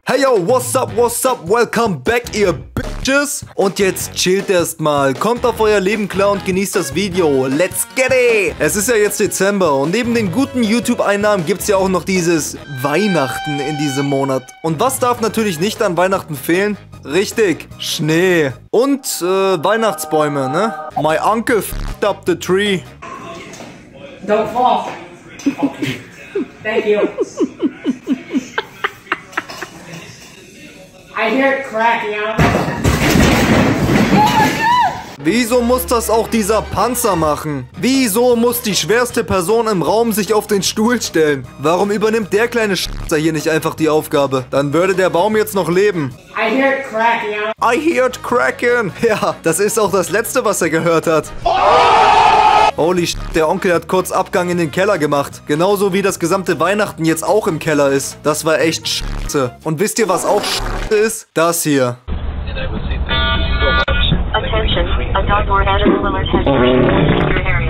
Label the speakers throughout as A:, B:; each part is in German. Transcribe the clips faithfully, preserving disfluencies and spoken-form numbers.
A: Hey yo, what's up, what's up, welcome back, ihr Bitches. Und jetzt chillt erstmal, kommt auf euer Leben klar und genießt das Video. Let's get it! Es ist ja jetzt Dezember und neben den guten YouTube-Einnahmen gibt es ja auch noch dieses Weihnachten in diesem Monat. Und was darf natürlich nicht an Weihnachten fehlen? Richtig, Schnee. Und äh, Weihnachtsbäume, ne? My uncle f***ed up the tree.
B: Don't fall. Okay. Thank you. I hear it cracking out.
A: Wieso muss das auch dieser Panzer machen? Wieso muss die schwerste Person im Raum sich auf den Stuhl stellen? Warum übernimmt der kleine Schnitzer hier nicht einfach die Aufgabe? Dann würde der Baum jetzt noch leben.
B: I hear it cracking out.
A: I hear it cracking. Ja, das ist auch das Letzte, was er gehört hat. Holy shit, der Onkel hat kurz Abgang in den Keller gemacht. Genauso wie das gesamte Weihnachten jetzt auch im Keller ist. Das war echt scheiße. Und wisst ihr, was auch scheiße ist? Das hier.
C: Attention, a dog lord Adam Willard has reached your area.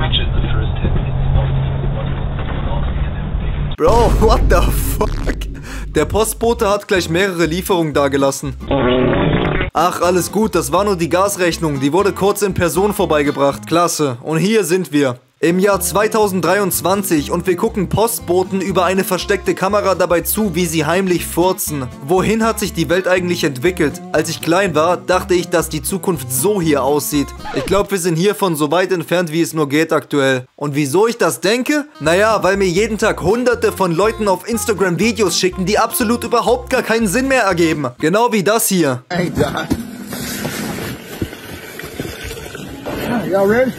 A: Bro, what the fuck? Der Postbote hat gleich mehrere Lieferungen dagelassen. Ach, alles gut, das war nur die Gasrechnung. Die wurde kurz in Person vorbeigebracht. Klasse. Und hier sind wir. Im Jahr zweitausenddreiundzwanzig und wir gucken Postboten über eine versteckte Kamera dabei zu, wie sie heimlich furzen. Wohin hat sich die Welt eigentlich entwickelt? Als ich klein war, dachte ich, dass die Zukunft so hier aussieht. Ich glaube, wir sind hiervon so weit entfernt, wie es nur geht aktuell. Und wieso ich das denke? Naja, weil mir jeden Tag hunderte von Leuten auf Instagram Videos schicken, die absolut überhaupt gar keinen Sinn mehr ergeben. Genau wie das hier.
D: Hey, Doc. Y'all ready?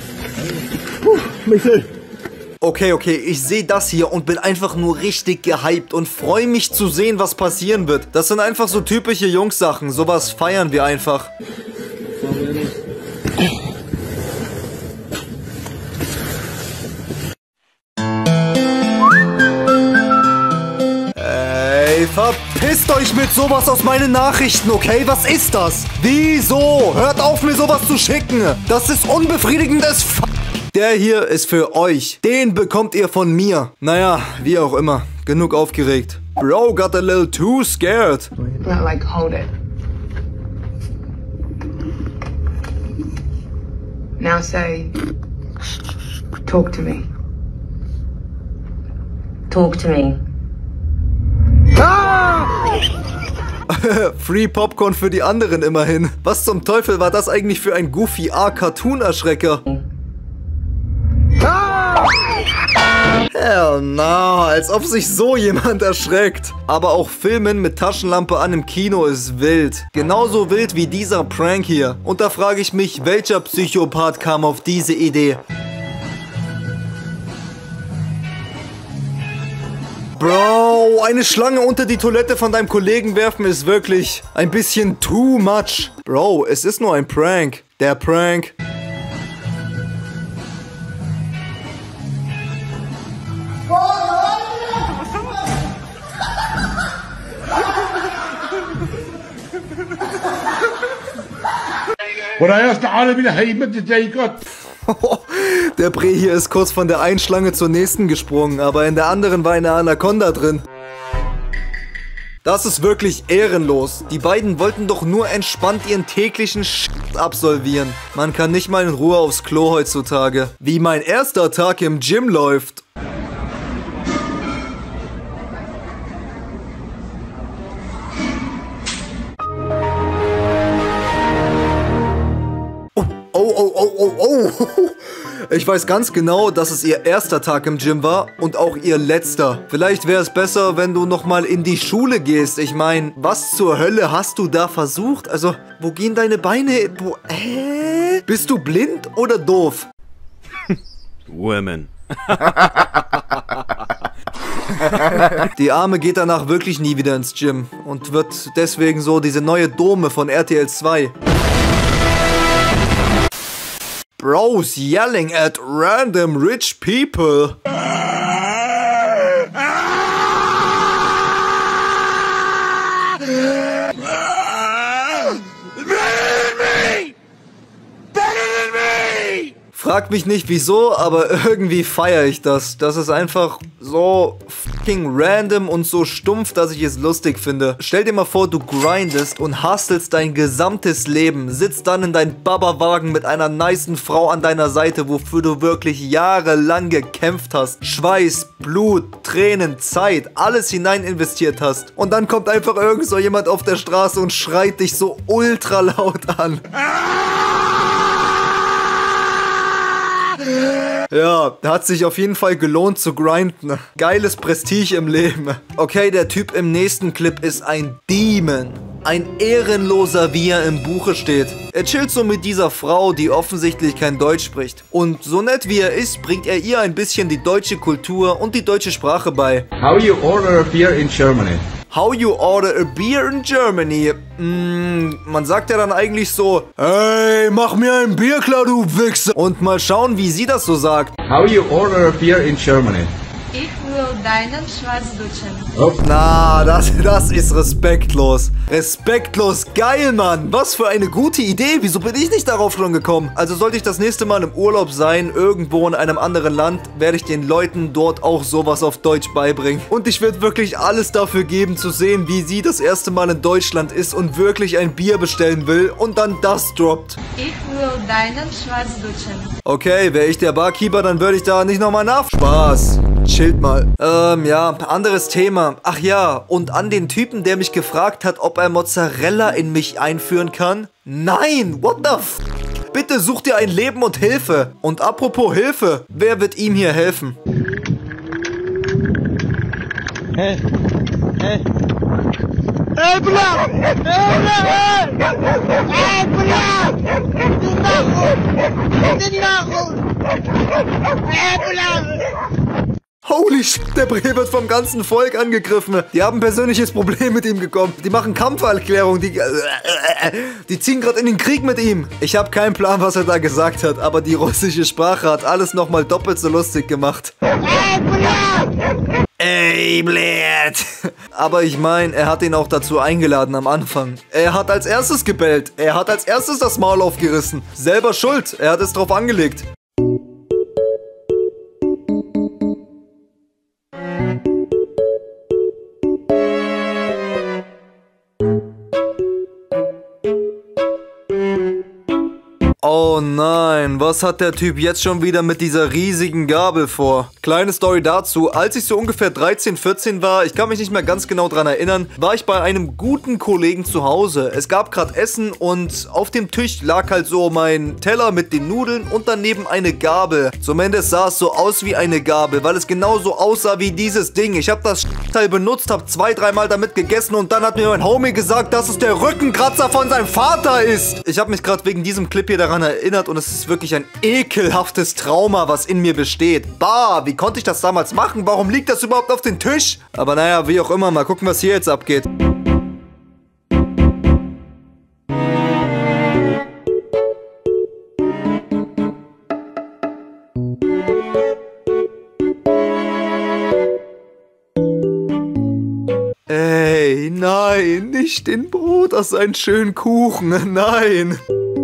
A: Okay, okay, ich sehe das hier und bin einfach nur richtig gehypt und freue mich zu sehen, was passieren wird. Das sind einfach so typische Jungs-Sachen, sowas feiern wir einfach. Ey, verpisst euch mit sowas aus meinen Nachrichten, okay? Was ist das? Wieso? Hört auf, mir sowas zu schicken. Das ist unbefriedigendes F***. Der hier ist für euch. Den bekommt ihr von mir. Naja, wie auch immer. Genug aufgeregt. Bro got a little too scared.
B: Not like hold it. Now say, talk to me.
C: Talk to me.
A: Free Popcorn für die anderen immerhin. Was zum Teufel war das eigentlich für ein Goofy A-Cartoon-Erschrecker? Hell no, als ob sich so jemand erschreckt. Aber auch Filmen mit Taschenlampe an im Kino ist wild. Genauso wild wie dieser Prank hier. Und da frage ich mich, welcher Psychopath kam auf diese Idee? Bro, eine Schlange unter die Toilette von deinem Kollegen werfen ist wirklich ein bisschen too much. Bro, es ist nur ein Prank. Der Prank. Der Bre hier ist kurz von der einen Schlange zur nächsten gesprungen, aber in der anderen war eine Anaconda drin. Das ist wirklich ehrenlos. Die beiden wollten doch nur entspannt ihren täglichen Shit absolvieren. Man kann nicht mal in Ruhe aufs Klo heutzutage. Wie mein erster Tag im Gym läuft. Oh, oh, oh, oh, oh. Ich weiß ganz genau, dass es ihr erster Tag im Gym war und auch ihr letzter. Vielleicht wäre es besser, wenn du nochmal in die Schule gehst. Ich meine, was zur Hölle hast du da versucht? Also, wo gehen deine Beine? Wo, hä? Bist du blind oder doof?
E: Women.
A: Die Arme geht danach wirklich nie wieder ins Gym und wird deswegen so diese neue Dome von R T L zwei. Bros yelling at random rich people. Frag mich nicht wieso, aber irgendwie feiere ich das. Das ist einfach so fucking random und so stumpf, dass ich es lustig finde. Stell dir mal vor, du grindest und hustlest dein gesamtes Leben, sitzt dann in deinem Baba-Wagen mit einer nicen Frau an deiner Seite, wofür du wirklich jahrelang gekämpft hast. Schweiß, Blut, Tränen, Zeit, alles hinein investiert hast. Und dann kommt einfach irgend so jemand auf der Straße und schreit dich so ultra laut an. Ja, hat sich auf jeden Fall gelohnt zu grinden. Geiles Prestige im Leben. Okay, der Typ im nächsten Clip ist ein Demon. Ein Ehrenloser, wie er im Buche steht. Er chillt so mit dieser Frau, die offensichtlich kein Deutsch spricht. Und so nett wie er ist, bringt er ihr ein bisschen die deutsche Kultur und die deutsche Sprache bei.
E: How you order a beer in Germany?
A: How you order a beer in Germany? Mm, man sagt ja dann eigentlich so, hey, mach mir ein Bier klar, du Wichser. Und mal schauen, wie sie das so sagt.
E: How you order a beer in Germany?
F: Ich will deinen Schwarzdeutschen.
E: Oh.
A: Na, das, das ist respektlos. Respektlos, geil, Mann. Was für eine gute Idee. Wieso bin ich nicht darauf schon gekommen? Also sollte ich das nächste Mal im Urlaub sein, irgendwo in einem anderen Land, werde ich den Leuten dort auch sowas auf Deutsch beibringen. Und ich werde wirklich alles dafür geben, zu sehen, wie sie das erste Mal in Deutschland ist und wirklich ein Bier bestellen will und dann das droppt.
F: Ich will deinen Schwarzdeutschen.
A: Okay, wäre ich der Barkeeper, dann würde ich da nicht nochmal nach... Spaß. Chillt mal. Ähm, ja, anderes Thema. Ach ja, und an den Typen, der mich gefragt hat, ob er Mozzarella in mich einführen kann. Nein, what the f... Bitte such dir ein Leben und Hilfe. Und apropos Hilfe, wer wird ihm hier helfen?
D: Hey, hey. Hey, Bruder! Hey, Bruder! Hey, Bruder! Die Nachhol! Hey, Bruder!
A: Holy shit, der Bre wird vom ganzen Volk angegriffen. Die haben ein persönliches Problem mit ihm bekommen. Die machen Kampferklärung. Die, die ziehen gerade in den Krieg mit ihm. Ich habe keinen Plan, was er da gesagt hat, aber die russische Sprache hat alles nochmal doppelt so lustig gemacht. Ey, blöd. Aber ich meine, er hat ihn auch dazu eingeladen am Anfang. Er hat als erstes gebellt. Er hat als erstes das Maul aufgerissen. Selber schuld. Er hat es drauf angelegt. Oh nein, was hat der Typ jetzt schon wieder mit dieser riesigen Gabel vor? Kleine Story dazu, als ich so ungefähr dreizehn, vierzehn war, ich kann mich nicht mehr ganz genau dran erinnern, war ich bei einem guten Kollegen zu Hause. Es gab gerade Essen und auf dem Tisch lag halt so mein Teller mit den Nudeln und daneben eine Gabel. Zumindest sah es so aus wie eine Gabel, weil es genauso aussah wie dieses Ding. Ich habe das Teil benutzt, habe zwei, dreimal damit gegessen und dann hat mir mein Homie gesagt, dass es der Rückenkratzer von seinem Vater ist. Ich habe mich gerade wegen diesem Clip hier daran erinnert und es ist wirklich ein ekelhaftes Trauma, was in mir besteht. Bah, wie konnte ich das damals machen? Warum liegt das überhaupt auf dem Tisch? Aber naja, wie auch immer, mal gucken, was hier jetzt abgeht. Ey, nein, nicht den Brot aus einem schönen Kuchen, nein.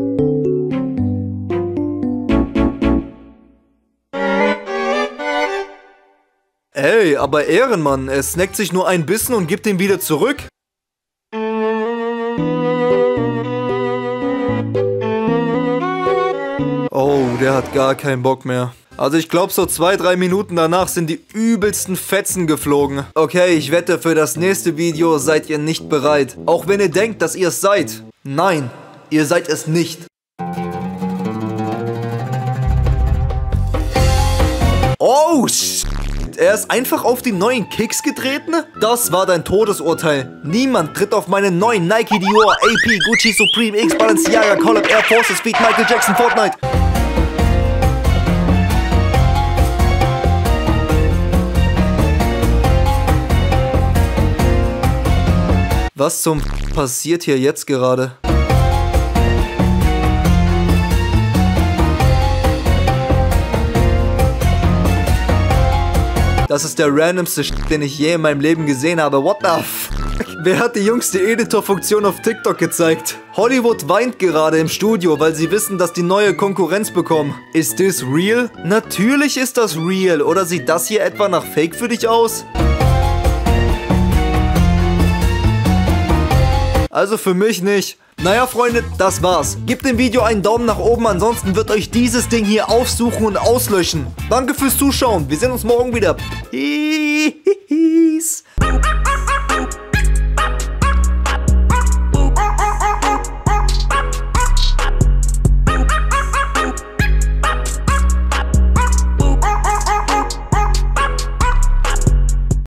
A: Ey, aber Ehrenmann, er snackt sich nur ein Bissen und gibt ihn wieder zurück. Oh, der hat gar keinen Bock mehr. Also ich glaube, so zwei, drei Minuten danach sind die übelsten Fetzen geflogen. Okay, ich wette, für das nächste Video seid ihr nicht bereit. Auch wenn ihr denkt, dass ihr es seid. Nein, ihr seid es nicht. Oh, shit. Er ist einfach auf die neuen Kicks getreten? Das war dein Todesurteil. Niemand tritt auf meine neuen Nike, Dior, A P, Gucci, Supreme, X, Balenciaga, Collab, Air Forces, Speed, Michael Jackson, Fortnite. Was zum passiert hier jetzt gerade? Das ist der randomste Shit, den ich je in meinem Leben gesehen habe. What the fuck? Wer hat die jüngste Editor-Funktion auf TikTok gezeigt? Hollywood weint gerade im Studio, weil sie wissen, dass die neue Konkurrenz bekommen. Ist das real? Natürlich ist das real. Oder sieht das hier etwa nach Fake für dich aus? Also für mich nicht. Naja, Freunde, das war's. Gebt dem Video einen Daumen nach oben, ansonsten wird euch dieses Ding hier aufsuchen und auslöschen. Danke fürs Zuschauen. Wir sehen uns morgen wieder. Peace.